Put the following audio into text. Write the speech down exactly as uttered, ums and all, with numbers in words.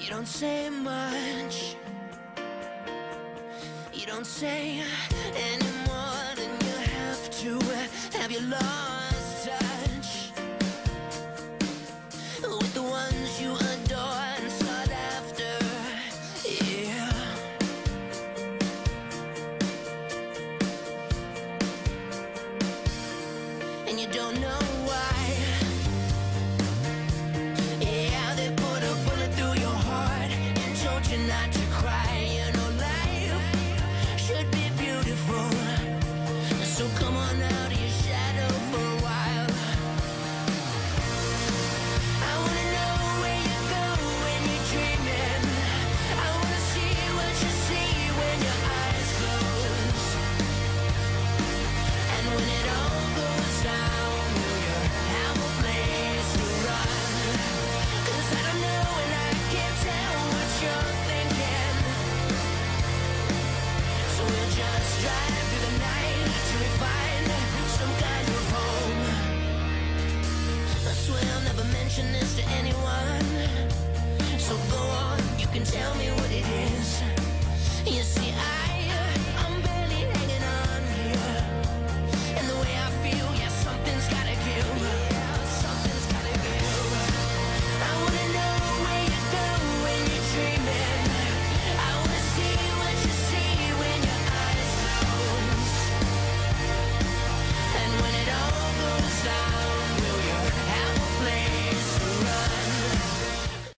You don't say much. You don't say any more than you have to. Have you lost touch with the ones you adore and sought after? Yeah. And you don't know why. Yeah, they put a bullet through your heart and told you not to cry. You know life should be beautiful, so come on out of your shadow for a while. I wanna know where you go when you're dreaming. I wanna see what you see when your eyes close. And when it all goes down, will you have a place to run? 'Cause I don't know and I can't tell what you're thinking. So we'll just drive through the night till we find some kind of home. I swear I'll never mention this to anyone, so go on, you can tell me